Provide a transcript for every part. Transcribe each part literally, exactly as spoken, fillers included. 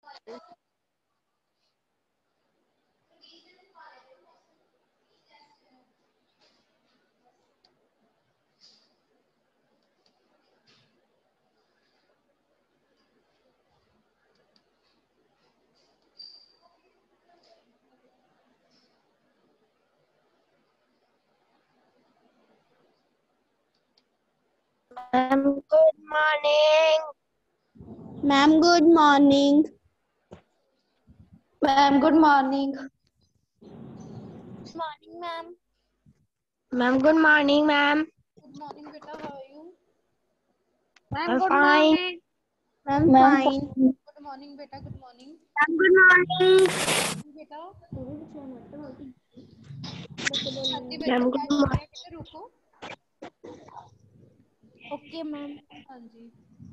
Ma'am, good morning. Ma'am, good morning. Ma'am, good morning. Good morning, ma'am. Ma'am, good morning, ma'am. Good morning, beta. How are you? I'm fine. Ma'am, Ma'am, fine. Good morning, beta. Good morning. Ma'am, good morning. बेटा Ma'am, हाँ जी बेटा good क्या कर रहे morning. हैं बेटा रुको Okay, ma'am. हाँ जी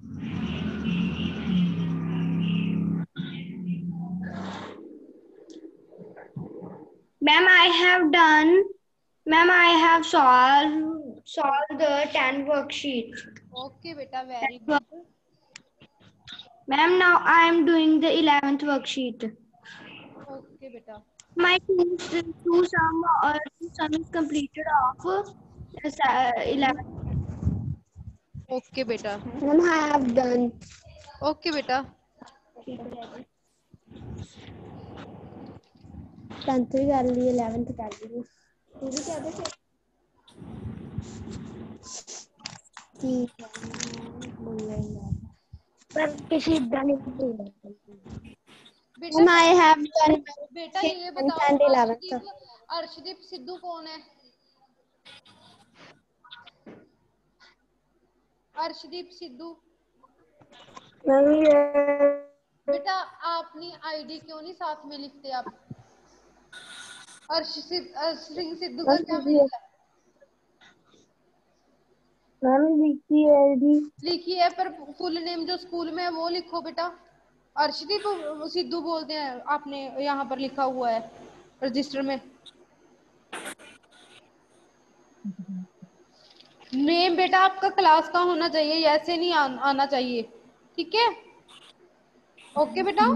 Ma'am, I have done. Ma'am, I have solved solved the ten worksheets. Okay बेटा very good Ma'am, now I am doing the eleventh worksheet. Okay बेटा My two, two sum or two sum is completed of uh, eleven. Okay बेटा Ma'am, I have done. Okay बेटा tenth भी कर ली, eleventh कर ली। पूरी कर दे फिर। ठीक है, बोल रही पर किसी नहीं बेटा Ma'am, I have done बेटा ये tenth बताओ and eleventh. अर्शदीप अर्शदीप सिद्धू कौन है अर्शदीप सिद्धू बेटा अपनी आईडी क्यों नहीं साथ में लिखते आप अर्श सिद्ध अर्श सिंह सिद्धू का क्या मीनिंग है मैम लिखी है डी लिखी है पर फुल नेम जो स्कूल में है वो लिखो बेटा अर्शदीप सिद्धू बोलते हैं आपने यहाँ पर लिखा हुआ है रजिस्टर में नेम बेटा आपका क्लास का होना चाहिए ऐसे नहीं आ, आना चाहिए ठीक है ओके बेटा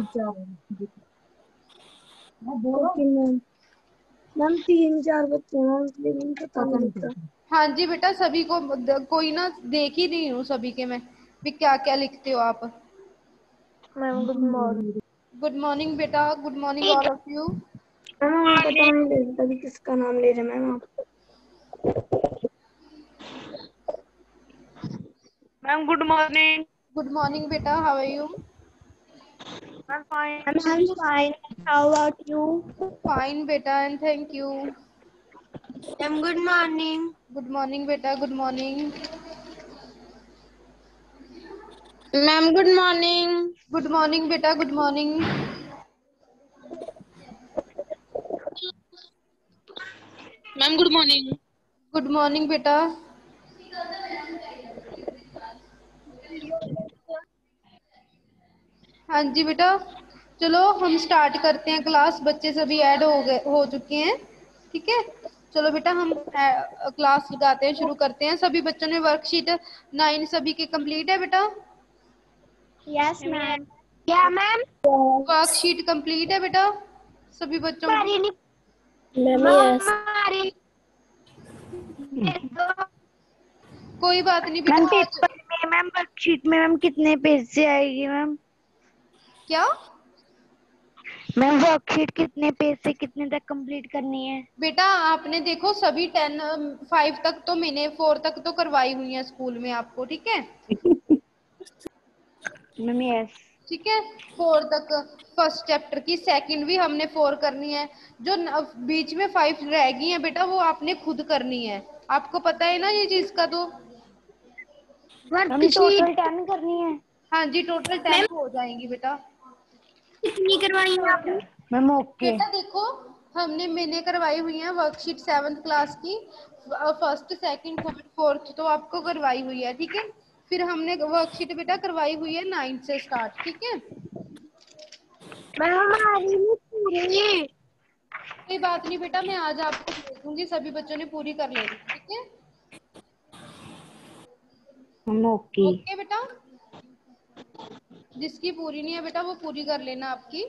ओके मैम मैम तीन चार बच्चे हैं इसलिए नहीं पता नहीं हाँ जी बेटा सभी को कोई ना देख ही नहीं हूँ सभी के मैं भी क्या क्या लिखते हो आप ma'am good morning good morning बेटा good morning all of you ma'am पता नहीं लगता कि किसका नाम ले रहे मैम आप ma'am good morning good morning बेटा how are you ma'am fine Ma'am, I'm fine. How about you? Fine बेटा and thank you ma'am good morning good morning बेटा good morning Ma'am, good morning. Good morning बेटा good morning Ma'am, good morning. Good morning बेटा हाँ जी बेटा चलो हम start करते हैं क्लास बच्चे सभी ऐड हो गए हो चुके हैं ठीक है चलो बेटा हम क्लास लगाते हैं शुरू करते हैं सभी बच्चों ने वर्कशीट नाइन सभी के कंप्लीट है बेटा Yes, ma'am. क्या मैम वर्कशीट कंप्लीट है बेटा सभी बच्चों की मैम हमारी कोई बात नहीं मैम बेटा आज पेपर में मैम वर्कशीट में मैम कितने पेज से आएगी मैम क्या मैम वर्कशीट कितने पेज से कितने तक कंप्लीट करनी है बेटा आपने देखो सभी टेन फाइव तक तो मैंने फोर तक तो करवाई हुई है स्कूल में आपको ठीक है मैम यस ठीक है फोर तक फर्स्ट चैप्टर की सेकंड भी हमने फोर करनी है जो न- बीच में फाइव रह गई है बेटा वो आपने खुद करनी है आपको पता है ना ये चीज का तो मैम टोटल टेन करनी है हाँ जी टोटल टेन हो जाएंगी बेटा कितनी करवाई है आपने मैम ओके बेटा देखो हमने मैंने करवाई हुई है वर्कशीट सेवन्थ क्लास की फर्स्ट सेकंड थर्ड फोर्थ तो आपको करवाई हुई है ठीक है फिर हमने वर्कशीट बेटा करवाई हुई है नाइन्थ से स्टार्ट ठीक है मैम हमारी नहीं पूरी कोई बात नहीं बेटा मैं आज आपको भेज दूंगी सभी बच्चों ने पूरी कर लेनी ठीक है मैम ओके ओके बेटा जिसकी पूरी नहीं है बेटा वो पूरी कर लेना आपकी।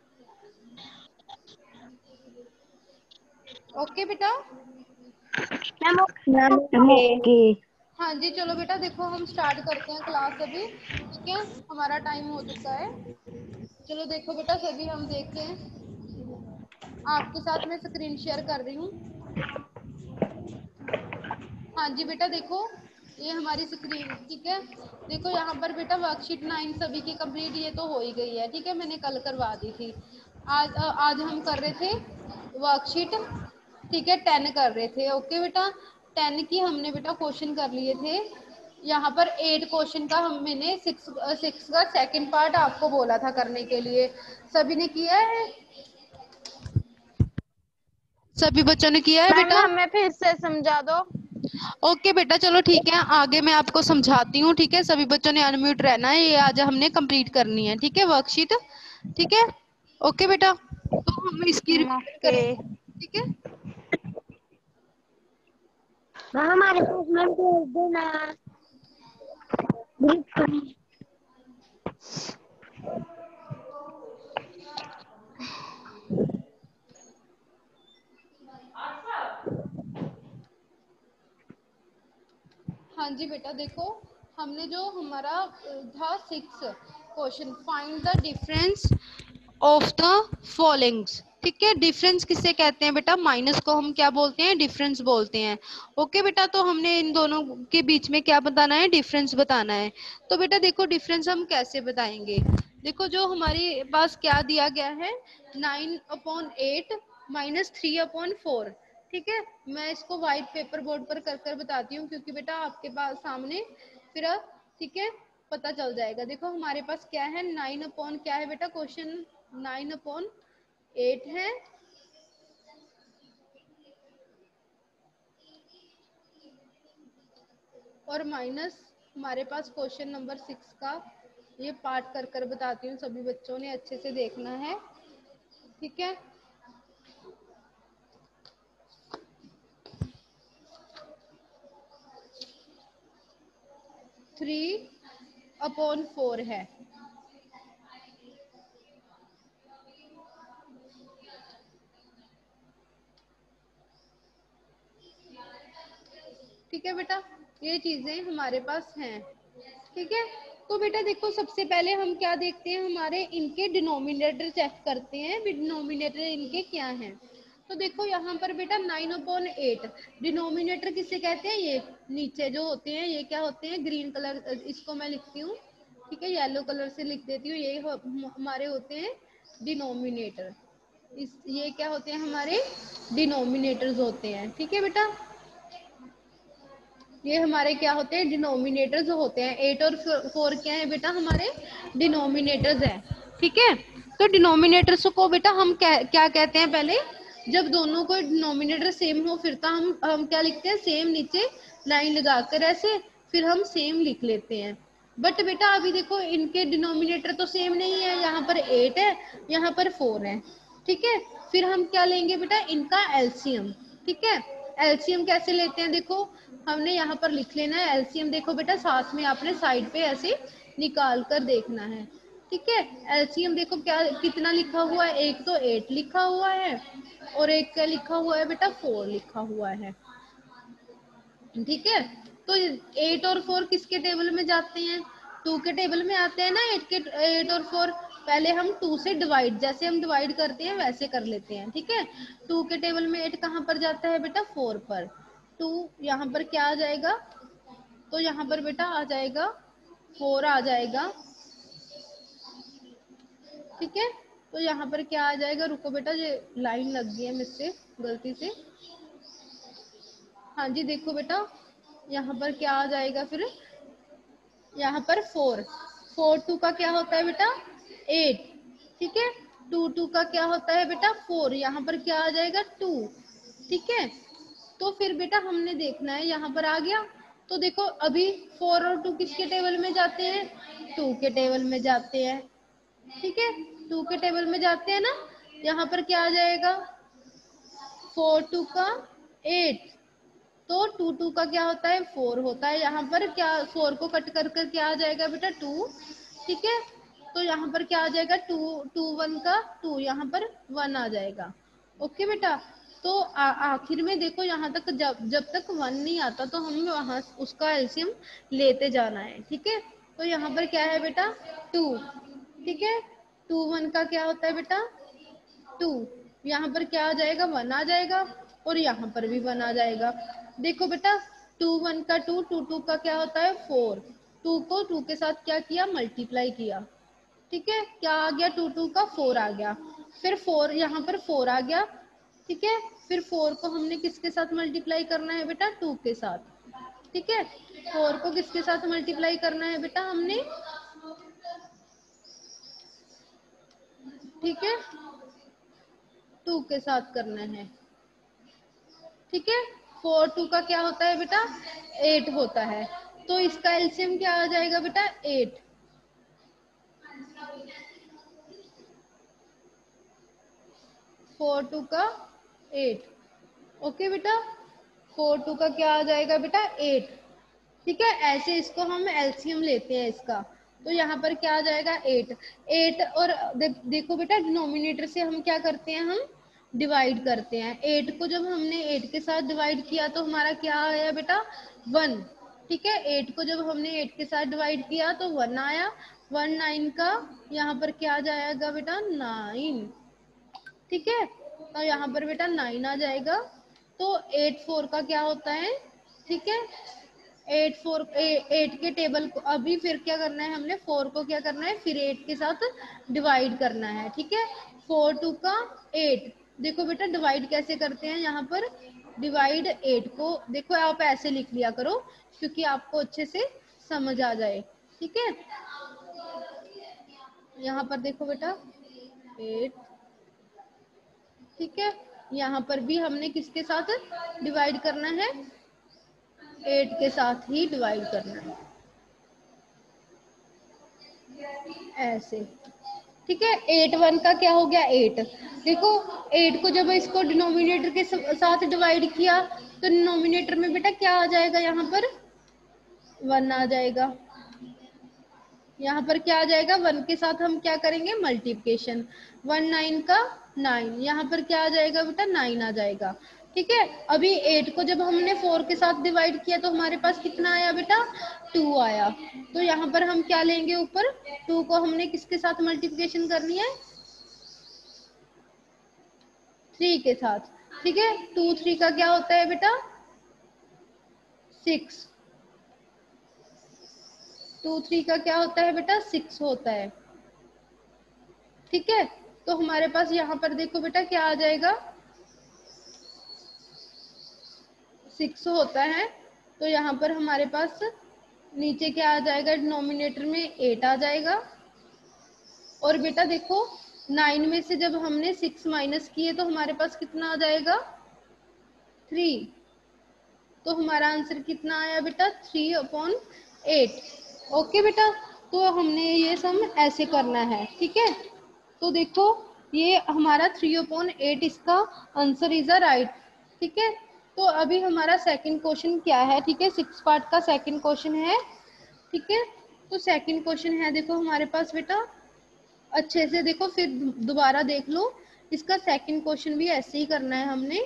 ओके बेटा। Ma'am ma'am okay. हाँ जी चलो बेटा देखो हम स्टार्ट करते हैं क्लास अभी, ठीक है, हमारा टाइम हो चुका है। चलो देखो बेटा सभी हम देखते हैं, आपके साथ मैं स्क्रीन शेयर कर रही हूँ। हाँ जी बेटा देखो ये हमारी स्क्रीन, ठीक है। देखो यहाँ पर बेटा वर्कशीट नाइन सभी की कंप्लीट ये तो हो ही गई है, ठीक है, मैंने कल करवा दी थी। आज आज हम कर रहे थे वर्कशीट, ठीक है, टेन कर रहे थे। ओके बेटा, टेन की हमने बेटा क्वेश्चन कर लिए थे। यहाँ पर एट क्वेश्चन का हम मैंने सिक्स सिक्स का सेकंड पार्ट आपको बोला था करने के लिए, सभी ने किया है? सभी बच्चों ने किया है बेटा? हमें फिर से समझा दो। ओके बेटा चलो ठीक है, आगे मैं आपको समझाती हूँ, ठीक है। सभी बच्चों ने अनम्यूट रहना है, ये आज हमने कंप्लीट करनी है, ठीक है, वर्कशीट, ठीक है। ओके बेटा, तो हम इसकी रिवीजन ओके करेंगे, ठीक है। मैम हमारे पास मैम भेज देना। हाँ जी बेटा देखो हमने जो हमारा अ, था six question, find the difference of the followings, ठीक है। डिफरेंस किससे कहते हैं बेटा? माइनस को हम क्या बोलते हैं? डिफरेंस बोलते हैं। ओके बेटा, तो हमने इन दोनों के बीच में क्या बताना है? डिफरेंस बताना है। तो बेटा देखो डिफरेंस हम कैसे बताएंगे, देखो जो हमारे पास क्या दिया गया है, nine upon eight minus three upon four, ठीक है। मैं इसको व्हाइट पेपर बोर्ड पर कर कर बताती हूँ क्योंकि बेटा आपके पास सामने फिर अब, ठीक है, पता चल जाएगा। देखो हमारे पास क्या है, नाइन अपॉन क्या है बेटा, क्वेश्चन नाइन अपॉन एट है, और माइनस हमारे पास क्वेश्चन नंबर सिक्स का, ये पार्ट कर कर बताती हूँ, सभी बच्चों ने अच्छे से देखना है, ठीक है। थ्री अपॉन फोर है, ठीक है बेटा, ये चीजें हमारे पास हैं, ठीक है। तो बेटा देखो सबसे पहले हम क्या देखते हैं, हमारे इनके डिनोमिनेटर चेक करते हैं, डिनोमिनेटर इनके क्या हैं। तो देखो यहाँ पर बेटा नाइन अपॉन एट, डिनोमिनेटर किसे कहते हैं? ये नीचे जो होते हैं ये क्या होते हैं? ग्रीन कलर, इसको मैं लिखती हूँ, ठीक है, येलो कलर से लिख देती हूँ, ये हो, हमारे होते हैं डिनोमिनेटर। इस ये क्या होते हैं? हमारे डिनोमिनेटर्स होते हैं, ठीक है बेटा। ये हमारे क्या होते हैं? डिनोमिनेटर्स होते हैं। एट और फोर क्या है बेटा? हमारे डिनोमिनेटर्स है, ठीक है। तो डिनोमिनेटर्स को बेटा हम क्या क्या कहते हैं? पहले जब दोनों को डिनोमिनेटर सेम हो फिर तो हम हम क्या लिखते हैं? सेम, नीचे लाइन लगाकर ऐसे, फिर हम सेम लिख लेते हैं। बट बेटा अभी देखो इनके डिनोमिनेटर तो सेम नहीं है, यहाँ पर एट है, यहाँ पर फोर है, ठीक है। फिर हम क्या लेंगे बेटा? इनका एलसीएम, ठीक है। एलसीएम कैसे लेते हैं? देखो हमने यहाँ पर लिख लेना है एलसीएम, देखो बेटा साथ में आपने साइड पे ऐसे निकाल कर देखना है, ठीक है। एलसीएम देखो क्या कितना लिखा हुआ है, एक तो एट लिखा हुआ है और एक क्या लिखा हुआ है बेटा? फोर लिखा हुआ है, ठीक है। तो एट और फोर किसके टेबल में जाते हैं? टू के टेबल में आते हैं ना। एट के एट और फोर पहले हम टू से डिवाइड, जैसे हम डिवाइड करते हैं वैसे कर लेते हैं, ठीक है। टू के टेबल में एट कहाँ पर जाता है बेटा? फोर पर। टू यहाँ पर क्या आ जाएगा? तो यहाँ पर बेटा आ जाएगा फोर आ जाएगा, ठीक है। तो यहाँ पर क्या आ जाएगा? रुको बेटा ये लाइन लग गई है मुझसे गलती से। हाँ जी देखो बेटा यहाँ पर क्या आ जाएगा फिर? यहाँ पर फोर, फोर टू का क्या होता है बेटा? एट, ठीक है। टू टू का क्या होता है बेटा? फोर, यहाँ पर क्या आ जाएगा? टू, ठीक है। तो फिर बेटा हमने देखना है, यहाँ पर आ गया। तो देखो अभी फोर और टू किसके टेबल में जाते हैं? टू के टेबल में जाते हैं, ठीक है। टू के टेबल में जाते हैं ना। यहाँ पर क्या आ जाएगा? फोर टू का एट, तो टू टू का क्या होता है? फोर होता है। यहाँ पर क्या फोर को कट कर कर क्या आ जाएगा बेटा? टू, ठीक है। यहाँ पर क्या आ जाएगा, टू टू वन का टू, यहाँ पर वन आ जाएगा। ओके बेटा, तो आ, आखिर में देखो यहाँ तक जब जब तक वन नहीं आता तो हम वहां उसका एलसीएम लेते जाना है। ठीक है, तो यहाँ पर क्या है बेटा, टू। ठीक है, टू वन का क्या होता है बेटा, टू। यहाँ पर क्या आ जाएगा, वन आ जाएगा, और यहाँ पर भी वन आ जाएगा। देखो बेटा, टू वन का टू, टू टू का क्या होता है, फोर। टू को टू के साथ क्या किया, मल्टीप्लाई किया। ठीक है, क्या आ गया, टू टू का फोर आ गया। फिर फोर, यहाँ पर फोर आ गया। ठीक है, फिर फोर को हमने किसके साथ मल्टीप्लाई करना है बेटा, टू के साथ। ठीक है, फोर को किसके साथ मल्टीप्लाई करना है बेटा हमने, ठीक है, टू के साथ करना है। ठीक है, फोर टू का क्या होता है बेटा, एट होता है। तो इसका एलसीएम क्या आ जाएगा बेटा, एट। फोर टू का एट। ओके बेटा, फोर टू का क्या आ जाएगा बेटा, एट। ठीक है, ऐसे इसको हम एलसीएम लेते हैं इसका। तो यहाँ पर क्या आ जाएगा, एट। एट और दे, देखो बेटा, डिनोमिनेटर से हम क्या करते हैं, हम डिवाइड करते हैं। एट को जब हमने एट के साथ डिवाइड किया तो हमारा क्या आया बेटा, वन। ठीक है, एट को जब हमने एट के साथ डिवाइड किया तो वन आया। वन नाइन का यहाँ पर क्या आ जाएगा बेटा, नाइन। ठीक है, तो यहाँ पर बेटा नाइन आ जाएगा। तो एट फोर का क्या होता है, ठीक है, एट फोर एट के टेबल को अभी फिर क्या करना है, हमने फोर को क्या करना है, फिर एट के साथ डिवाइड करना है। ठीक है, फोर टू का एट। देखो बेटा डिवाइड कैसे करते हैं, यहाँ पर डिवाइड एट को देखो आप ऐसे लिख लिया करो क्योंकि आपको अच्छे से समझ आ जाए। ठीक है, यहाँ पर देखो बेटा एट। ठीक है, यहाँ पर भी हमने किसके साथ डिवाइड करना है, एट के साथ ही डिवाइड करना है, ऐसे। ठीक है, एट वन का क्या हो गया, एट। देखो एट को जब इसको डिनोमिनेटर के साथ डिवाइड किया तो डिनोमिनेटर में बेटा क्या आ जाएगा, यहाँ पर वन आ जाएगा। यहाँ पर क्या आ जाएगा, वन के साथ हम क्या करेंगे, मल्टीप्लिकेशन। वन नाइन का नाइन, यहाँ पर क्या आ जाएगा बेटा, नाइन आ जाएगा। ठीक है, अभी एट को जब हमने फोर के साथ डिवाइड किया तो हमारे पास कितना आया बेटा, टू आया। तो यहाँ पर हम क्या लेंगे, ऊपर टू को हमने किसके साथ मल्टीप्लिकेशन करनी है, थ्री के साथ। ठीक है, टू थ्री का क्या होता है बेटा, सिक्स। टू थ्री का क्या होता है बेटा, सिक्स होता है। ठीक है, तो हमारे पास यहाँ पर देखो बेटा क्या आ जाएगा, सिक्स होता है। तो यहाँ पर हमारे पास नीचे क्या आ जाएगा, डिनोमिनेटर में एट आ जाएगा। और बेटा देखो नाइन में से जब हमने सिक्स माइनस किए तो हमारे पास कितना आ जाएगा, थ्री। तो हमारा आंसर कितना आया बेटा, थ्री अपॉन एट। ओके बेटा, तो हमने ये सम ऐसे करना है। ठीक है, तो देखो ये हमारा थ्री अपॉन एट इसका आंसर इज अ राइट। ठीक है, तो अभी हमारा सेकंड क्वेश्चन क्या है, ठीक है, सिक्स पार्ट का सेकंड क्वेश्चन है। ठीक है, तो सेकंड क्वेश्चन है देखो हमारे पास बेटा, अच्छे से देखो फिर दोबारा देख लो, इसका सेकंड क्वेश्चन भी ऐसे ही करना है हमने।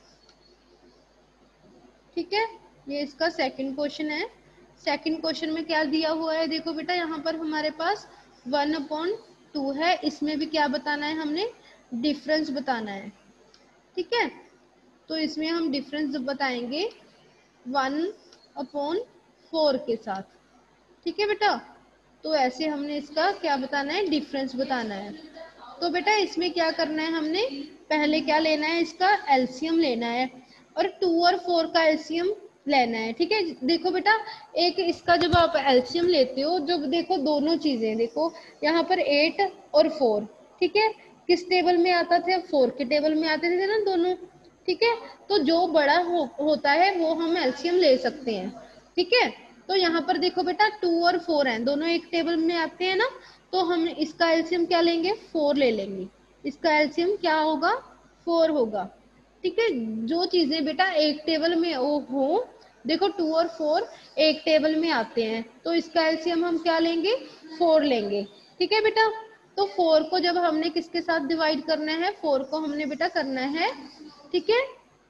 ठीक है, ये इसका सेकंड क्वेश्चन है। सेकंड क्वेश्चन में क्या दिया हुआ है, देखो बेटा यहाँ पर हमारे पास वन अपॉन टू है, इसमें भी क्या बताना है, हमने डिफरेंस बताना है। ठीक है, तो इसमें हम डिफरेंस बताएंगे वन अपॉन फोर के साथ। ठीक है बेटा, तो ऐसे हमने इसका क्या बताना है, डिफरेंस बताना है। तो बेटा इसमें क्या करना है, हमने पहले क्या लेना है, इसका एलसीएम लेना है और टू और फोर का एलसीएम लेना है। ठीक है, देखो बेटा एक इसका जब आप एलसीएम लेते हो, जब देखो दोनों चीजें देखो यहाँ पर एट और फोर, ठीक है, किस टेबल में आता था, फोर के टेबल में आते थे ना दोनों। ठीक है, तो जो बड़ा हो, होता है वो हम एलसीएम ले सकते हैं। ठीक है, तो यहाँ पर देखो बेटा टू और फोर हैं, दोनों एक टेबल में आते हैं ना, तो हम इसका एलसीएम क्या लेंगे, फोर ले लेंगे। इसका एलसीएम क्या होगा, फोर होगा। ठीक है, जो चीजें बेटा एक टेबल में हो, देखो टू और फोर एक टेबल में आते हैं, तो इसका एलसीएम हम क्या लेंगे, फोर लेंगे। ठीक है बेटा। तो फोर को जब हमने किसके साथ डिवाइड करना है, फोर को हमने बेटा करना है, ठीक है,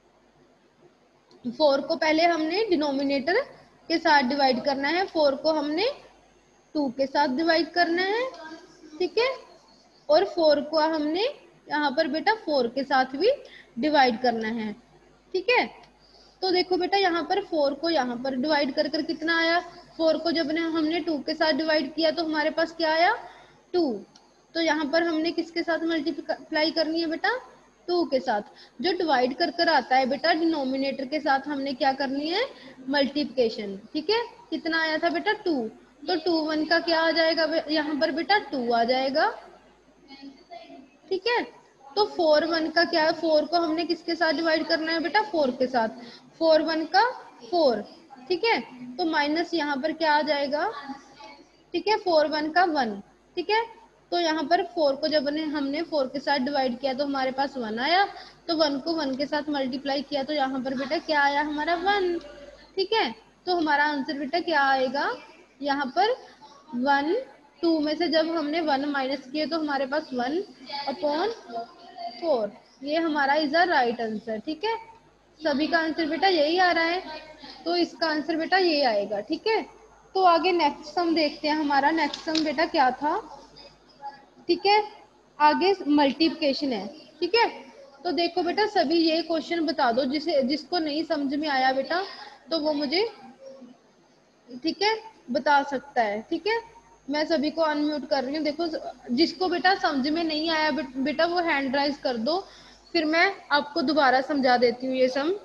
फोर को पहले हमने डिनोमिनेटर के साथ डिवाइड करना है, फोर को हमने टू के साथ डिवाइड करना है, ठीक है, और फोर को हमने यहाँ पर बेटा फोर के साथ भी डिवाइड करना है, ठीक है। तो देखो बेटा यहाँ पर फोर को यहाँ पर डिवाइड कर कर कितना आया, फोर को जब हमने टू के साथ डिवाइड किया तो हमारे पास क्या आया, टू। तो यहाँ पर हमने किसके साथ मल्टीप्लाई करनी है बेटा, टू के साथ। जो डिवाइड कर कर आता है बेटा डिनोमिनेटर के साथ हमने क्या करनी है, मल्टीप्लिकेशन, ठीक है। कितना आया था बेटा, टू। तो टू वन का क्या आ जाएगा यहाँ पर बेटा, टू आ जाएगा, ठीक है। तो फोर वन का क्या है, फोर को हमने किसके साथ डिवाइड करना है बेटा, फोर के साथ, फोर वन का फोर, ठीक है। तो माइनस यहाँ पर क्या आ जाएगा, ठीक है, फोर वन का वन, ठीक है। तो यहाँ पर फोर को जब हमने फोर के साथ डिवाइड किया तो हमारे पास वन आया, तो वन को वन के साथ मल्टीप्लाई किया तो यहाँ पर बेटा क्या आया हमारा, वन, ठीक है। तो हमारा आंसर बेटा क्या आएगा यहाँ पर, वन। टू में से जब हमने वन माइनस किए तो हमारे पास वन अपॉन फोर, ये हमारा इज अ राइट आंसर, ठीक है। सभी का आंसर बेटा यही आ रहा है, तो इसका आंसर बेटा ये आएगा, ठीक है। तो आगे नेक्स्ट सम देखते हैं, हमारा नेक्स्ट सम बेटा क्या था, ठीक है, आगे मल्टीप्लिकेशन है, ठीक है। तो देखो बेटा सभी ये क्वेश्चन बता दो, जिसे जिसको नहीं समझ में आया बेटा तो वो मुझे, ठीक है, बता सकता है, ठीक है। मैं सभी को अनम्यूट कर रही हूँ। देखो जिसको बेटा समझ में नहीं आया बेटा वो हैंड राइज कर दो, फिर मैं आपको दोबारा समझा देती हूँ ये सम।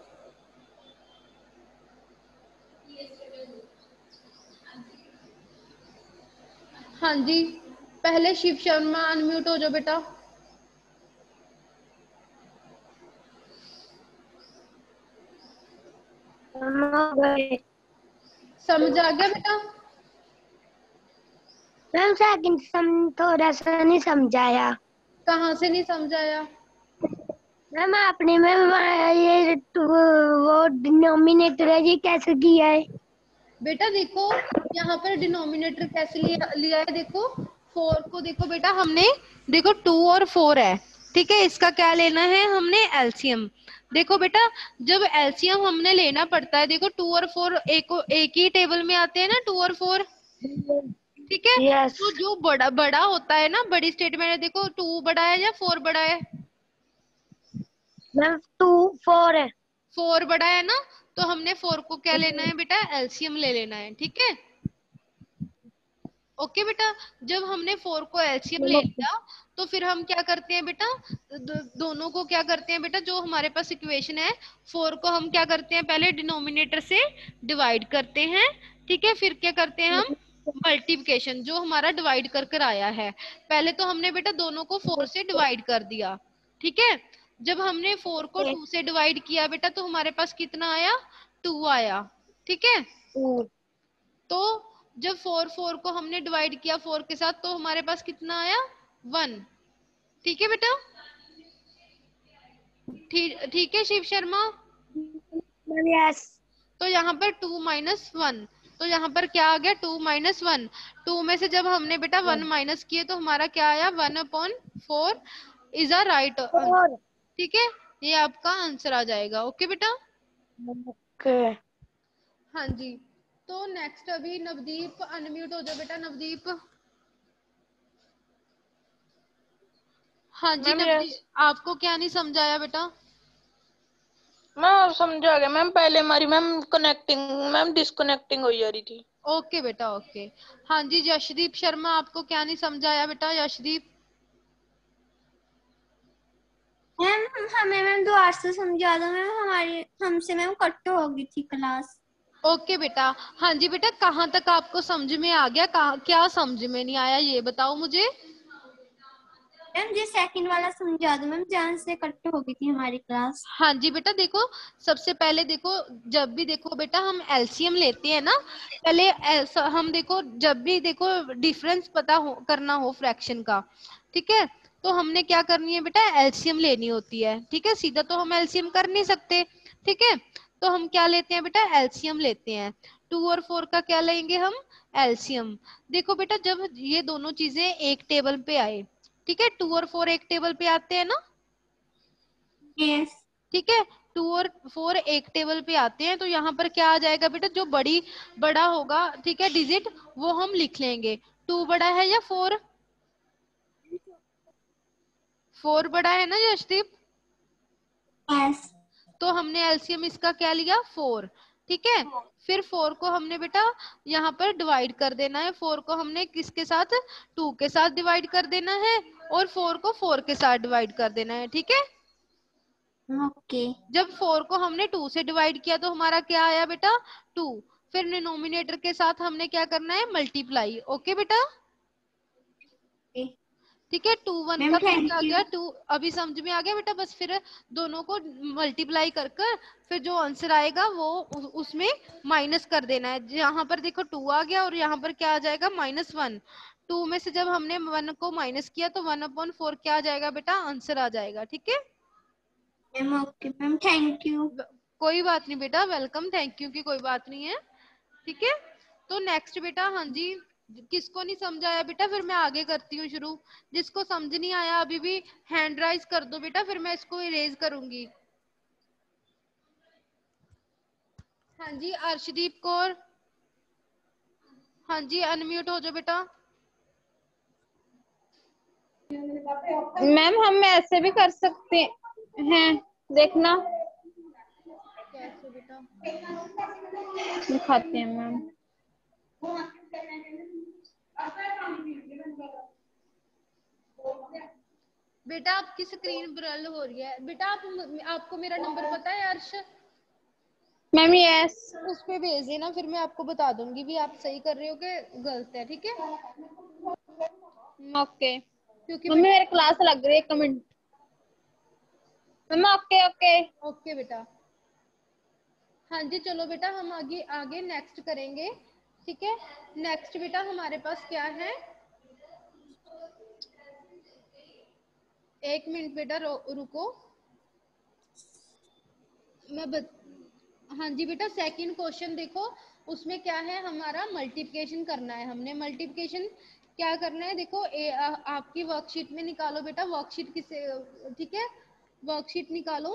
हाँ जी, पहले शिव शर्मा अनम्यूट हो जाओ बेटा। समझ आ गया बेटा? मैम सेकंड सम थोड़ा सा नहीं समझाया। कहाँ से नहीं समझाया? मैम आपने मैम ये वो डिनोमिनेटर है ये कैसे किया है? बेटा देखो यहाँ पर डिनोमिनेटर कैसे लिया लिया है, देखो फोर को देखो बेटा हमने, देखो टू और फोर है, ठीक है, इसका क्या लेना है हमने, एलसीएम। देखो बेटा जब एलसीएम हमने लेना पड़ता है, देखो टू और फोर एक एक ही टेबल में आते हैं ना, टू और फोर, ठीक है। yes. तो जो बड़ा बड़ा होता है ना, बड़ी स्टेटमेंट है, देखो टू बड़ा है या फोर बड़ा है, मैम टू फोर है, फोर बड़ा है ना, तो हमने फोर को क्या लेना है बेटा, एलसीएम ले लेना है, ठीक है। ओके बेटा, जब हमने फोर को एलसीएम ले लिया तो फिर हम क्या करते हैं बेटा, दो, दोनों को क्या करते हैं बेटा, जो हमारे पास इक्वेशन है फोर को हम क्या करते हैं, पहले डिनोमिनेटर से डिवाइड करते हैं, ठीक है, फिर क्या करते हैं हम मल्टीप्लिकेशन, जो हमारा डिवाइड कर कर आया है। पहले तो हमने बेटा दोनों को फोर से डिवाइड कर दिया, ठीक है। जब हमने फोर को टू से डिवाइड किया बेटा तो हमारे पास कितना आया, टू आया, ठीक है। तो जब फोर फोर को हमने डिवाइड किया फोर के साथ तो हमारे पास कितना आया, वन, ठीक है बेटा, ठीक ठीक है शिव शर्मा। यस। तो यहाँ पर टू माइनस वन, तो यहाँ पर क्या आ गया, टू माइनस वन। टू में से जब हमने बेटा वन माइनस किए तो हमारा क्या आया, one upon four is a right, ठीक है, ये आपका आंसर आ जाएगा। ओके बेटा, ओके हाँ जी। तो नेक्स्ट अभी नवदीप अनम्यूट हो जाओ बेटा, नवदीप। हाँ जी नवदीप, आपको क्या नहीं समझाया बेटा? मैं समझा गया मैम, पहले हमारी मैम कनेक्टिंग मैम डिस्कनेक्टिंग हो जा रही थी। ओके बेटा ओके। हाँ जी यशदीप शर्मा, आपको क्या नहीं समझाया बेटा, यशदीप? मैम हमें मैम दोबारा से समझा दो मैम, हमारी हमसे मैम कट हो गई थी क्लास। ओके बेटा, हाँ जी बेटा, कहाँ तक आपको समझ में आ गया, कहाँ क्या समझ में नहीं आया ये बताओ मुझे। मैम ये सेकंड वाला समझा दो मैम, जहाँ से कट हो गई थी हमारी क्लास। हाँ जी बेटा, देखो सबसे पहले देखो, जब भी देखो बेटा हम एलसीएम लेते हैं ना, पहले हम देखो जब भी देखो डिफरेंस पता हो करना हो फ्रैक्शन का, ठीक है, तो हमने क्या करनी है बेटा, एलसीएम लेनी होती है, ठीक है। सीधा तो हम एलसीएम कर नहीं सकते, ठीक है, तो हम क्या लेते हैं बेटा, एलसीएम लेते हैं। टू और फोर का क्या लेंगे हम, एलसीएम। देखो बेटा जब ये दोनों चीजें एक टेबल पे आए, ठीक है, टू और फोर एक टेबल पे आते हैं ना, यस ठीक है, टू और फोर एक टेबल पे आते हैं, तो यहाँ पर क्या आ जाएगा बेटा, जो बड़ी बड़ा होगा, ठीक है, डिजिट, वो हम लिख लेंगे। टू बड़ा है या फोर, फोर बड़ा है ना यशदीप, यस तो हमने एलसीएम इसका क्या लिया, फोर, ठीक है। फिर फोर को हमने बेटा यहाँ पर डिवाइड कर देना है, फोर को हमने किसके साथ, टू के साथ डिवाइड कर देना है, और फोर को फोर के साथ डिवाइड कर देना है, ठीक है। ओके जब फोर को हमने टू से डिवाइड किया तो हमारा क्या आया बेटा, टू। फिर डिनोमिनेटर के साथ हमने क्या करना है, मल्टीप्लाई। ओके बेटा, ठीक है। टू वन मैम का टू थैंक क्या आ यू। गया, टू, अभी समझ में आ गया बेटा। बस फिर दोनों को मल्टीप्लाई कर कर फिर जो आंसर आएगा वो उ- उसमें माइनस कर देना है। यहाँ पर देखो टू आ गया और यहाँ पर क्या आ जाएगा, माइनस वन। टू में से जब हमने वन को माइनस किया तो वन अपॉन फोर क्या आ जाएगा बेटा, आंसर आ जाएगा, ठीक है। Ma'am okay ma'am thank you. व- कोई बात नहीं बेटा, वेलकम, थैंक यू की कोई बात नहीं है, ठीक है। तो नेक्स्ट बेटा, हाँ जी, किसको नहीं समझ आया बेटा, फिर मैं आगे करती हूँ शुरू। जिसको समझ नहीं आया अभी भी हैंड राइज कर दो बेटा, फिर मैं इसको इरेज करूंगी। हाँ जी अर्शदीप कौर, हाँ जी अनम्यूट हो जाओ बेटा। मैम हम ऐसे भी कर सकते हैं, देखना कैसे बेटा, दिखाते हैं मैम। बेटा आपकी स्क्रीन ब्रल हो रही है बेटा, आप, आपको मेरा नंबर पता है अर्श, मैम यस उस पे भेज देना, फिर मैं आपको बता दूंगी भी आप सही कर रहे हो कि गलत है, ठीक है। ओके। क्योंकि मम्मी बेटा, मेरे क्लास लग रही है, एक मिनट। मम्मा ओके ओके। ओके बेटा, हाँ जी चलो बेटा हम आगे आगे नेक्स्ट करेंगे, ठीक है। नेक्स्ट बेटा हमारे पास क्या है, एक मिनट बेटा रुको, मैं बत... हाँ जी बेटा सेकंड क्वेश्चन देखो, उसमें क्या है, हमारा मल्टीप्लिकेशन करना है। हमने मल्टीप्लिकेशन क्या करना है, देखो ए, आ, आपकी वर्कशीट में निकालो बेटा, वर्कशीट किसे, ठीक है, वर्कशीट निकालो।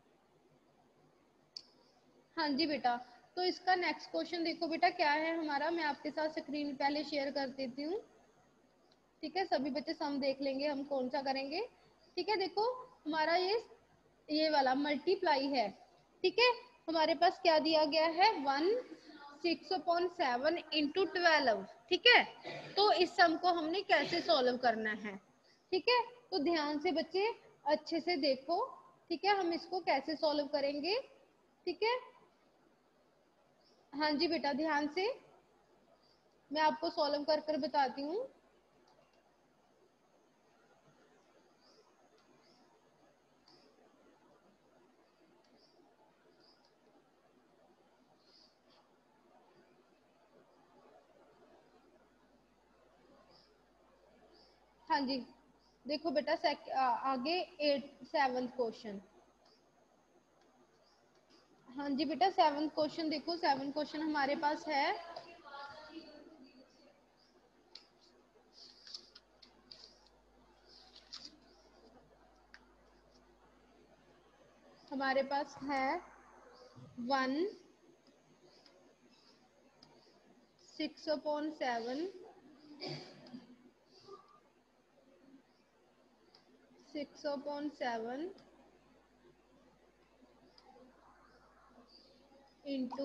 हाँ जी बेटा, तो इसका नेक्स्ट क्वेश्चन देखो बेटा क्या है हमारा, मैं आपके साथ स्क्रीन पहले शेयर कर देती हूँ, ठीक है, सभी बच्चे सम देख लेंगे हम कौन सा करेंगे, ठीक है। देखो हमारा ये ये वाला मल्टीप्लाई है, ठीक है। हमारे पास क्या दिया गया है, one six upon seven into twelve, ठीक है। तो इस सम को हमने कैसे सॉल्व करना है, ठीक है। तो ध्यान से बच्चे अच्छे से देखो, ठीक है, हम इसको कैसे सॉल्व करेंगे, ठीक है। हाँ जी बेटा ध्यान से, मैं आपको सॉल्व कर कर बताती हूँ। हाँ जी देखो बेटा सेक, आ, आगे एट सेवंथ क्वेश्चन, हाँ जी बेटा सेवंथ क्वेश्चन देखो, सेवंथ क्वेश्चन हमारे पास है, हमारे पास है one six upon seven six upon seven into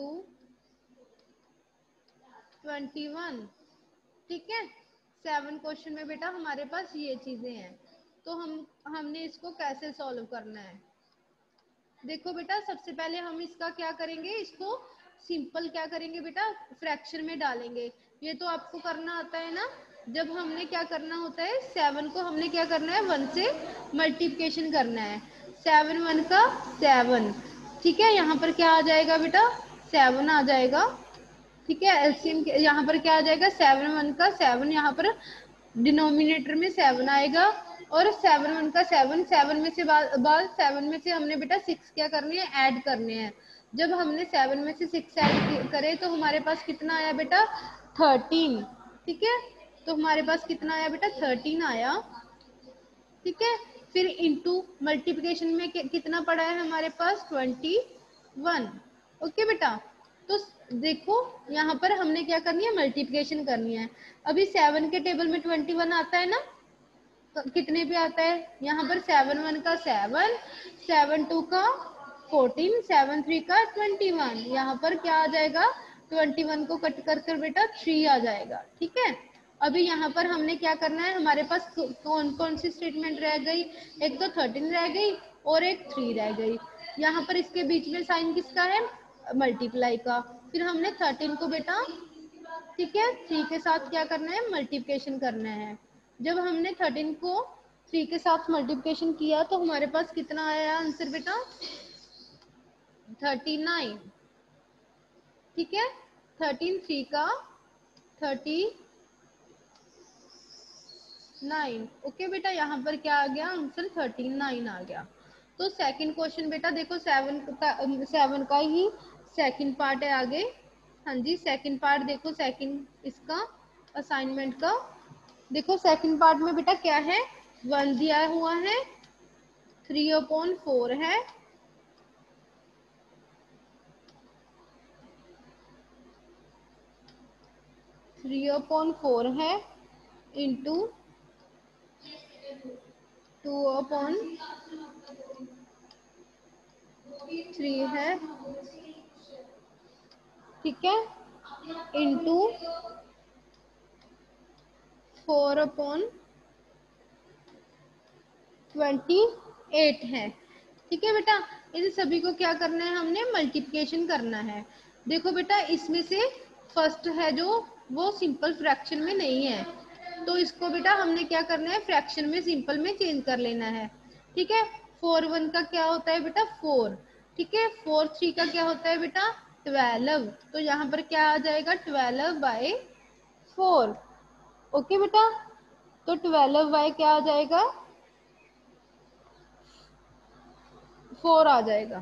twenty one, ठीक है। सेवन क्वेश्चन में बेटा हमारे पास ये चीजें हैं, तो हम हमने इसको कैसे सॉल्व करना है। देखो बेटा सबसे पहले हम इसका क्या करेंगे, इसको सिंपल क्या करेंगे बेटा, फ्रैक्शन में डालेंगे। ये तो आपको करना आता है ना, जब हमने क्या करना होता है, सेवन को हमने क्या करना है, वन से मल्टीप्लिकेशन करना है, सेवन वन का सेवन, ठीक है। यहाँ पर क्या आ जाएगा बेटा, सेवन आ जाएगा, ठीक है। एलसीएम यहाँ पर क्या आ जाएगा, सेवन वन का सेवन, यहाँ पर डिनोमिनेटर में सेवन आएगा, और सेवन वन का सेवन, सेवन में से बाद सेवन में से हमने बेटा सिक्स क्या करनी है, ऐड करने हैं, जब हमने सेवन में से सिक्स ऐड करे तो हमारे पास कितना आया बेटा, थर्टीन। ठीक है, तो हमारे पास कितना आया बेटा, थर्टीन आया। ठीक है, फिर इंटू मल्टीप्लिकेशन में कि, कितना पड़ा है हमारे पास, ट्वेंटी वन। ओके बेटा, तो देखो यहाँ पर हमने क्या करनी है, मल्टीप्लिकेशन करनी है। अभी सेवन के टेबल में ट्वेंटी वन आता है ना, तो कितने पे आता है, यहाँ पर सेवन वन का सेवन, सेवन टू का फोर्टीन, सेवन थ्री का ट्वेंटी वन। यहाँ पर क्या आ जाएगा, ट्वेंटी वन को कट कर कर बेटा थ्री आ जाएगा। ठीक है, अभी यहाँ पर हमने क्या करना है, हमारे पास कौन कौन सी स्टेटमेंट रह गई, एक तो थर्टीन रह गई और एक थ्री रह गई। यहाँ पर इसके बीच में साइन किसका है, मल्टीप्लाई का। फिर हमने थर्टीन को बेटा, ठीक है, थ्री के साथ क्या करना है, मल्टीप्लिकेशन करना है। जब हमने थर्टीन को थ्री के साथ मल्टीप्लिकेशन किया तो हमारे पास कितना आया आंसर बेटा, थर्टी नाइन। ठीक है, थर्टीन थ्री का थर्टी नाइन। ओके बेटा, यहाँ पर क्या आ गया आंसर, थर्टी नाइन आ गया। तो सेकंड क्वेश्चन बेटा देखो, सेवन का सेवन का ही सेकंड पार्ट है आगे। हाँ जी, सेकंड पार्ट देखो, सेकंड इसका असाइनमेंट का देखो, सेकंड पार्ट में बेटा क्या है, वन दिया हुआ है, थ्री अपॉन फोर है, थ्री अपॉन फोर है इंटू टू अपॉन थ्री है, ठीक है, into four upon twenty eight है। ठीक है बेटा, इन सभी को क्या करना है, हमने मल्टीप्लिकेशन करना है। देखो बेटा, इसमें से फर्स्ट है जो वो सिंपल फ्रैक्शन में नहीं है, तो इसको बेटा हमने क्या करना है, फ्रैक्शन में सिंपल में चेंज कर लेना है। ठीक है, फोर वन का क्या होता है बेटा, फोर। ठीक है, फोर थ्री का क्या होता है बेटा, ट्वेल्व। तो यहाँ पर क्या आ जाएगा, ट्वेल्व बाय फोर। ओके बेटा, तो ट्वेल्व बाय क्या आ जाएगा, फोर आ जाएगा।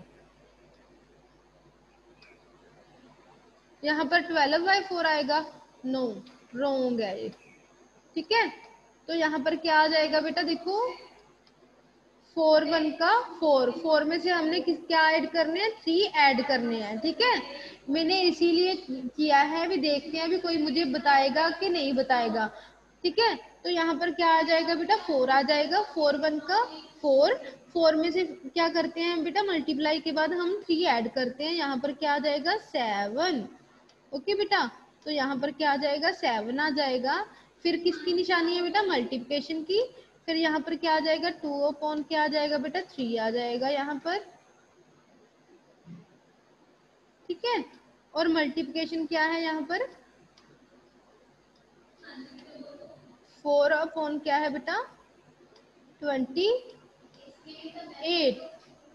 यहाँ पर ट्वेल्व बाय फोर आएगा, नो, रॉन्ग है ये। ठीक है, तो यहाँ पर क्या आ जाएगा बेटा, देखो फोर वन का फोर, फोर में से हमने किस क्या ऐड करने हैं, थ्री ऐड करने हैं। ठीक है, मैंने इसीलिए किया है, अभी देखते हैं अभी कोई मुझे बताएगा कि नहीं बताएगा। ठीक है, तो यहाँ पर क्या आ जाएगा बेटा, फोर आ जाएगा, फोर वन का फोर, फोर में से क्या करते हैं बेटा, मल्टीप्लाई के बाद हम थ्री ऐड करते हैं, यहाँ पर क्या आ जाएगा, सेवन। ओके बेटा, तो यहाँ पर क्या आ जाएगा, सेवन आ जाएगा। फिर किसकी निशानी है बेटा, मल्टीप्लिकेशन की। फिर यहाँ पर क्या आ जाएगा, टू अपॉन क्या आ जाएगा बेटा, थ्री आ जाएगा यहाँ पर। ठीक है, और मल्टीप्लिकेशन क्या है यहाँ पर, फोर अपॉन क्या है बेटा, ट्वेंटी एट।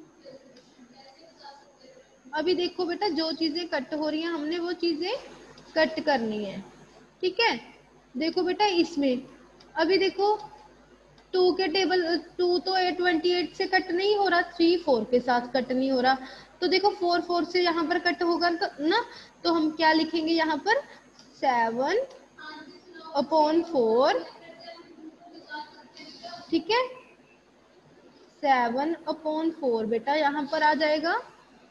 अभी देखो बेटा, जो चीजें कट हो रही हैं हमने वो चीजें कट करनी है। ठीक है, देखो बेटा इसमें अभी देखो टू के टेबल, टू तो ए ट्वेंटी एट से कट नहीं हो रहा, थ्री फोर के साथ कट नहीं हो रहा, तो देखो फोर फोर से यहाँ पर कट होगा तो ना, तो हम क्या लिखेंगे यहाँ पर, सेवन अपॉन फोर। ठीक है, सेवन अपॉन फोर बेटा यहाँ पर आ जाएगा,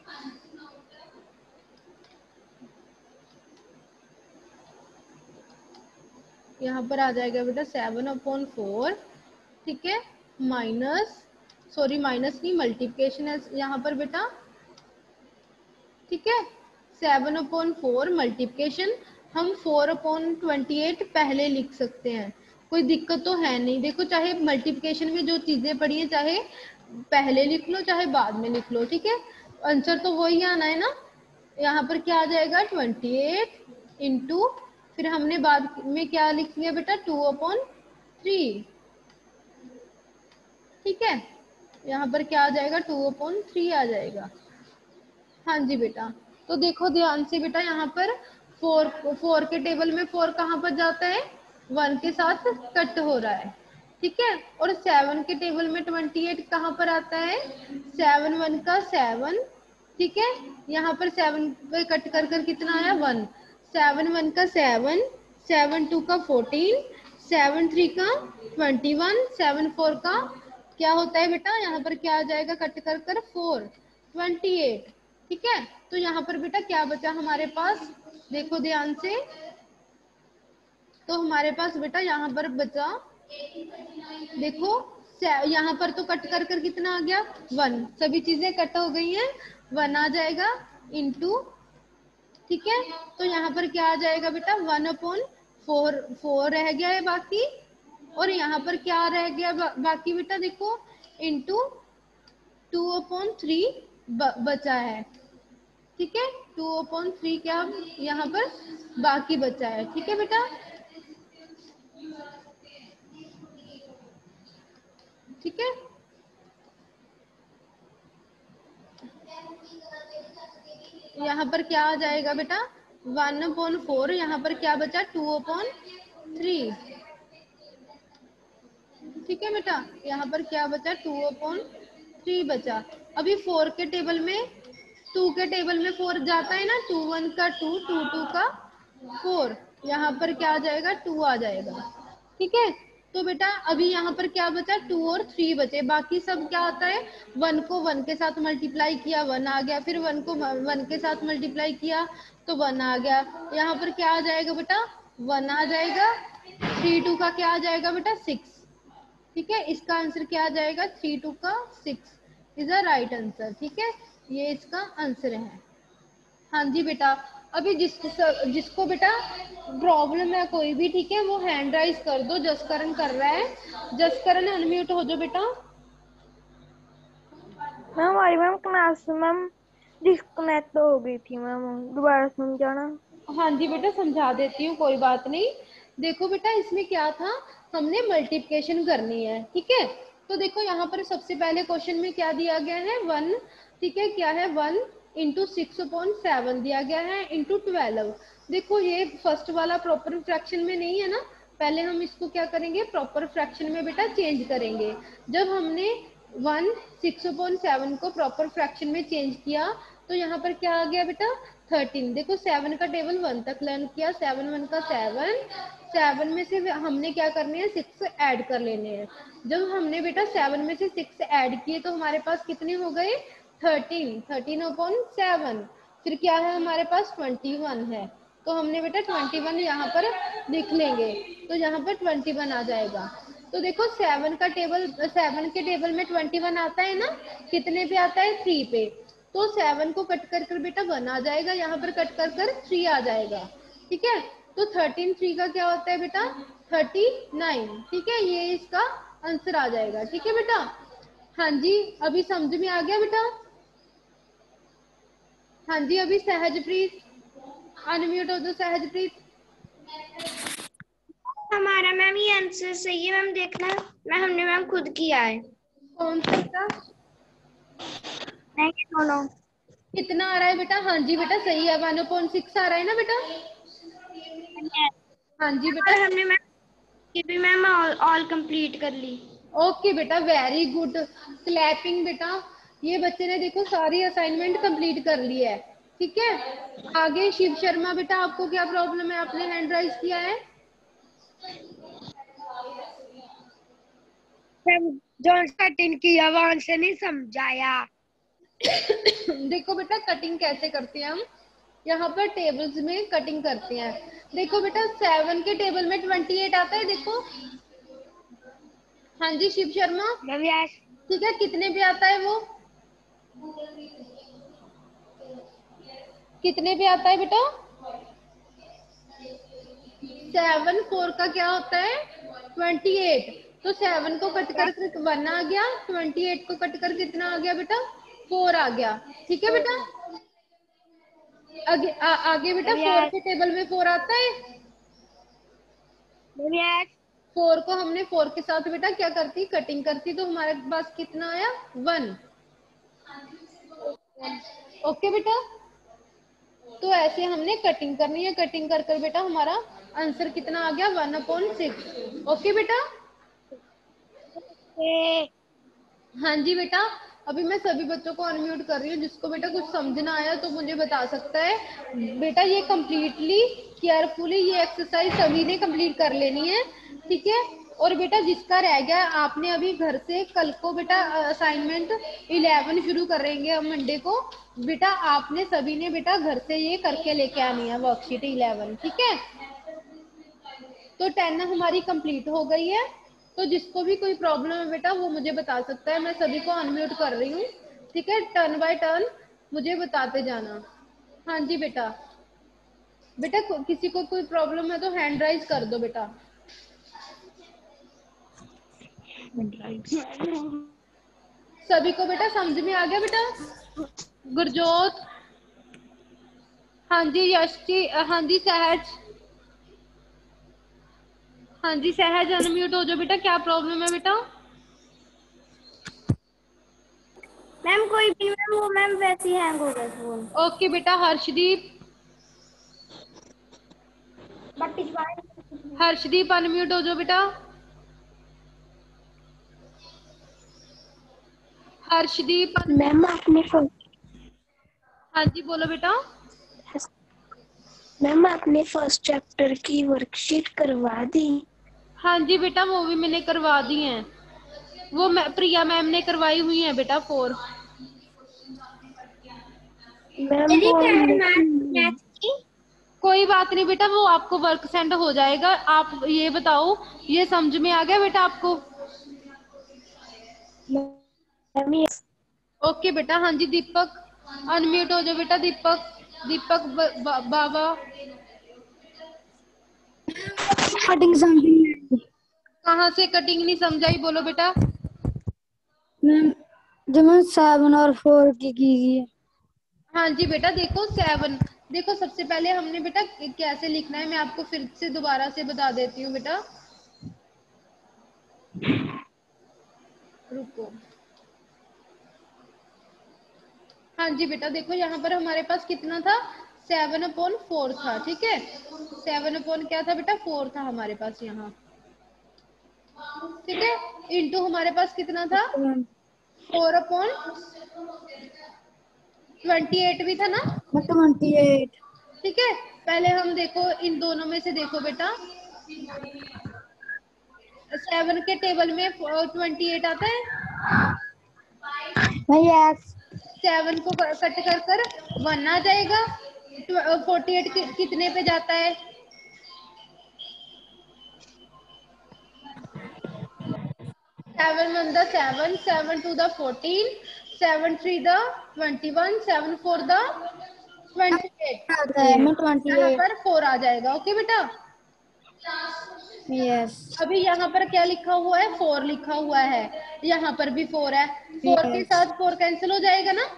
यहाँ पर आ जाएगा बेटा सेवन अपॉन फोर। ठीक है, माइनस, सॉरी माइनस नहीं, मल्टीप्लिकेशन है यहाँ पर बेटा। ठीक है, सेवन अपॉन फोर मल्टीप्लिकेशन, हम फोर अपॉन ट्वेंटी एट पहले लिख सकते हैं, कोई दिक्कत तो है नहीं। देखो चाहे मल्टीप्लिकेशन में जो चीजें पड़ी हैं चाहे पहले लिख लो चाहे बाद में लिख लो, ठीक है, आंसर तो वही आना है ना। यहाँ पर क्या आ जाएगा, ट्वेंटी एट इंटू, फिर हमने बाद में क्या लिख लिया बेटा, टू अपॉन थ्री। ठीक है, यहाँ पर क्या आ जाएगा, टू अपॉन थ्री आ जाएगा। हाँ जी बेटा, तो देखो ध्यान से बेटा, यहाँ पर फोर फोर के टेबल में फोर कहाँ पर जाता है, वन के साथ कट हो रहा है। ठीक है, और सेवन के टेबल में ट्वेंटी एट कहाँ पर आता है, सेवन वन का सेवन, ठीक है, यहाँ पर सेवन पे कट कर कर कितना आया वन, सेवन वन का सेवन, सेवन टू का फोर्टीन, सेवन थ्री का ट्वेंटी वन, सेवन फोर का क्या होता है बेटा, यहाँ पर क्या आ जाएगा कट कर कर फोर, ट्वेंटी एट। ठीक है, तो यहाँ पर बेटा क्या बचा हमारे पास, देखो ध्यान से, तो हमारे पास बेटा यहाँ पर बचा, देखो यहाँ पर तो कट कर कर कितना आ गया वन, सभी चीजें कट हो गई हैं, वन आ जाएगा इंटू, ठीक है, तो यहाँ पर क्या आ जाएगा बेटा वन अपॉन फोर, फोर रह गया है बाकी, और यहाँ पर क्या रह गया बा, बाकी बेटा देखो इंटू टू अपॉन थ्री बचा है। ठीक है, टू अपॉन थ्री क्या यहाँ पर बाकी बचा है। ठीक है बेटा, ठीक है, यहाँ पर क्या आ जाएगा बेटा वन अपॉन फोर, यहाँ पर क्या बचा टू अपॉन थ्री। ठीक है बेटा, यहाँ पर क्या बचा टू अपॉन थ्री बचा। अभी फोर के टेबल में, टू के टेबल में फोर जाता है ना, टू वन का टू, टू टू का फोर, यहाँ पर क्या आ जाएगा टू आ जाएगा। ठीक है, तो बेटा अभी यहाँ पर क्या बचा टू और थ्री बचे, बाकी सब क्या आता है वन को वन के साथ मल्टीप्लाई किया वन आ गया, फिर वन को वन के साथ मल्टीप्लाई किया तो वन आ गया, यहाँ पर क्या आ जाएगा बेटा वन आ जाएगा, थ्री टू का क्या आ जाएगा बेटा सिक्स। ठीक है, इसका आंसर क्या आ जाएगा थ्री टू का six is a right answer. ठीक है, ये इसका आंसर है। हाँ जी बेटा, अभी जिस जिसको बेटा प्रॉब्लम है कोई भी, ठीक है, वो हैंड राइज कर दो। जसकरण कर रहा है, जसकरण अनम्यूट हो जाओ बेटा। मैम हमारी मैम क्लास मैम डिस्कनेक्ट हो गई थी मैम, दोबारा समझाना। हाँ जी बेटा समझा देती हूँ, कोई बात नहीं। देखो बेटा इसमें क्या था, हमने मल्टीप्लिकेशन करनी है। ठीक है, तो देखो यहाँ पर सबसे पहले क्वेश्चन में क्या दिया गया है वन, ठीक है, क्या है one into six upon seven दिया गया है इंटू ट्वेल्व। देखो ये फर्स्ट वाला प्रॉपर फ्रैक्शन में नहीं है ना, पहले हम इसको क्या करेंगे प्रॉपर फ्रैक्शन में बेटा चेंज करेंगे। जब हमने वन सिक्स अपॉन सेवन को प्रॉपर फ्रैक्शन में चेंज किया तो यहाँ पर क्या आ गया बेटा थर्टीन। देखो सेवन का टेबल वन तक लर्न किया, सेवन वन का सेवन, सेवन में से हमने क्या करने हैं सिक्स ऐड कर लेने हैं। जब हमने बेटा सेवन में से सिक्स ऐड किए तो हमारे पास कितने हो गए थर्टीन, थर्टीन अपॉन सेवन, फिर क्या है हमारे पास ट्वेंटी वन है, तो हमने बेटा ट्वेंटी वन यहाँ पर लिख लेंगे, तो यहाँ पर ट्वेंटी वन आ जाएगा। तो देखो सेवन का टेबल, सेवन के टेबल में ट्वेंटी वन आता है ना, कितने पे आता है थ्री पे, तो सेवन को कट कर कर बेटा वन आ जाएगा, यहाँ पर कट कर कर थ्री आ जाएगा। ठीक है, तो थर्टीन थ्री का क्या होता है बेटा थर्टी नाइन। ठीक है, ये इसका आंसर आ जाएगा। ठीक है बेटा, हाँ जी अभी समझ में आ गया बेटा। हाँ जी, अभी सहजप्रीत अनम्यूट हो जाओ सहजप्रीत। हमारा मैम ये आंसर सही है मैम, देखना मैम हमने मैम खुद किया है। कौन सा बेटा नहीं दोनों। कितना आ रहा है बेटा, हाँ जी बेटा सही है, वन पॉइंट सिक्स आ रहा है ना बेटा। हाँ जी बेटा, और हमने मैम ये भी मैम ऑल कंप्लीट कर ली। ओके बेटा वेरी गुड, क्लैपिंग बेटा। ये बच्चे ने देखो सारी असाइनमेंट कंप्लीट कर ली है। ठीक है, आगे शिव शर्मा बेटा आपको क्या प्रॉब्लम है, आपने हैंड राइज किया है। जो कटिंग किया वहां से नहीं समझाया। देखो बेटा कटिंग कैसे करते हैं हम, यहाँ पर टेबल्स में कटिंग करते हैं। देखो बेटा सेवन के टेबल में ट्वेंटी एट आता है, देखो। हाँ जी शिव शर्मा, ठीक है, कितने पे आता है वो, कितने पे आता है बेटा सेवन, फोर का क्या होता है ट्वेंटी एट, तो सेवन को कट कर वन आ गया, ट्वेंटी एट को कट कर कितना आ गया बेटा फोर आ गया। ठीक है बेटा, आगे आ, आगे बेटा फोर के टेबल में फोर आता है, फोर को हमने फोर के साथ बेटा क्या करती कटिंग करती, तो हमारे पास कितना आया वन। ओके बेटा, तो ऐसे हमने कटिंग करनी है, कटिंग कर कर बेटा हमारा आंसर कितना आ गया वन अपॉन सिक्स। ओके बेटा, हाँ जी बेटा, अभी मैं सभी बच्चों को अनम्यूट कर रही हूँ, जिसको बेटा कुछ समझ ना आया तो मुझे बता सकता है। बेटा ये कंप्लीटली केयरफुली ये एक्सरसाइज सभी ने कंप्लीट कर लेनी है, ठीक है। और बेटा जिसका रह गया, आपने अभी घर से कल को बेटा असाइनमेंट इलेवन शुरू करेंगे हम मंडे को, बेटा आपने सभी ने बेटा घर से ये करके लेके आनी है वर्कशीट इलेवन, ठीक है। तो टेन हमारी कंप्लीट हो गई है। तो जिसको भी कोई प्रॉब्लम है बेटा वो मुझे बता सकता है। मैं सभी को अनम्यूट कर रही हूँ, ठीक है। टर्न बाय टर्न मुझे बताते जाना। हाँ जी बेटा, बेटा किसी को कोई प्रॉब्लम है तो हैंड राइज कर दो बेटा। सभी को बेटा समझ में आ गया बेटा? गुरजोत, हाँ जी यश जी, हाँ जी सहज, हाँ जी सहज अनम्यूट हो जाओ बेटा। क्या प्रॉब्लम है बेटा? मैम कोई भी मैम, वो मैम वैसे ही हैंग हो गया फोन। ओके बेटा। हर्षदीप, हर्षदीप अनम्यूट हो जाओ बेटा। हर्षदीप, मैम आपने हाँ जी बोलो बेटा। मैम आपने फर्स्ट चैप्टर की वर्कशीट करवा दी? हाँ जी बेटा वो भी मैंने करवा दी है, वो मैं प्रिया मैम ने करवाई हुई है बेटा फोर। मैम वो कोई बात नहीं बेटा, वो आपको वर्क सेंड हो जाएगा। आप ये बताओ ये समझ में आ गया बेटा आपको? मैम ये ओके बेटा। हाँ जी दीपक अनम्यूट हो जाओ बेटा। दीपक, दीपक बाबा। कटिंग समझी कहाँ से कटिंग नहीं समझाई, बोलो बेटा। मैम, जो मैम सेवन और फोर की की है। हाँ जी बेटा देखो सेवन, देखो सबसे पहले हमने बेटा कैसे लिखना है मैं आपको फिर से दोबारा से बता देती हूँ बेटा, रुको। हाँ जी बेटा देखो यहाँ पर हमारे पास कितना था, सेवन अपॉन फोर था, ठीक है। सेवन अपॉन क्या था बेटा, फोर था हमारे पास यहाँ, ठीक है। इंटू हमारे पास कितना था, फोर अपॉन ट्वेंटी एट भी था ना, ट्वेंटी एट। ठीक है। पहले हम देखो इन दोनों में से देखो बेटा, सेवन के टेबल में ट्वेंटी एट आता है, यस। सेवन को कट कर कर वन आ जाएगा। फोर्टी एट कितने पे जाता है, seven one the seven, seven two the fourteen, seven three the twenty one, seven four the twenty eight, यहाँ पर फोर आ जाएगा। ओके बेटा, यस। अभी यहाँ पर क्या लिखा हुआ है, फोर लिखा हुआ है, यहाँ पर भी फोर है, फोर के साथ फोर कैंसिल हो जाएगा ना,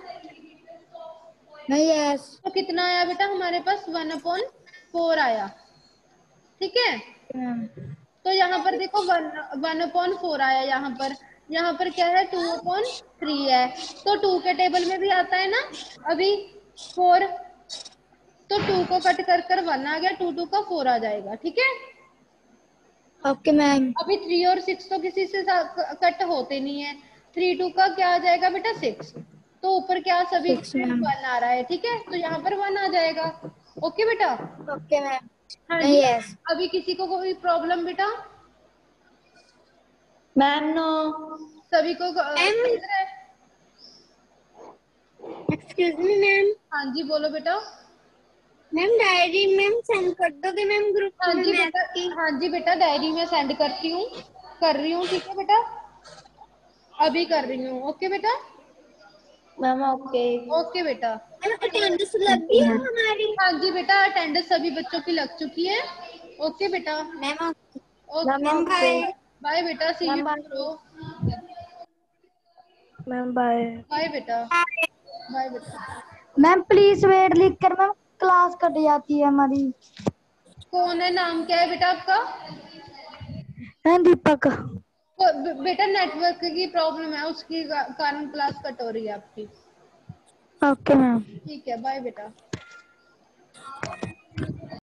यस। तो कितना आया बेटा हमारे पास, वन अपॉन फोर आया, ठीक है। तो यहाँ पर देखो वन वन अपॉन फोर आया, यहाँ पर यहाँ पर क्या है, टू अपॉन थ्री है, तो टू के टेबल में भी आता है ना अभी फोर, तो टू को कट कर कर वन आ गया, टू टू का फोर आ जाएगा, ठीक है। Okay ma'am. अभी थ्री और सिक्स तो किसी से कट होते नहीं है, थ्री टू का क्या आ जाएगा बेटा, सिक्स, तो ऊपर क्या सभी वन आ रहा है, ठीक है, तो यहाँ पर वन आ जाएगा। ओके बेटा, ओके मैम। हाँ जी। yes. अभी किसी को कोई प्रॉब्लम बेटा? Ma'am no. सभी को एक्सक्यूज मी मैम। हाँ जी बोलो बेटा। मैम डायरी मैम सेंड कर दोगे मैम ग्रुप हाँ में जी बेटा, हाँ जी बेटा डायरी में सेंड करती हूँ, कर रही हूँ, ठीक है बेटा, अभी कर रही हूँ। ओके बेटा, मैम ओके। ओके बेटा। अटेंडेंस लग गई है हमारी? हाँ जी बेटा अटेंडेंस सभी बच्चों की लग चुकी है। ओके बेटा, मैम ओके बाय बाय बेटा, see you tomorrow. Ma'am bye. Bye बेटा, बाय बेटा। मैम प्लीज वेट लिख कर मैम क्लास कट जाती है हमारी। कौन है, नाम क्या है बेटा आपका? दीपक। बेटा नेटवर्क की प्रॉब्लम है, उसकी कारण क्लास कट हो रही है आपकी। Okay ma'am. ठीक है, बाय बेटा।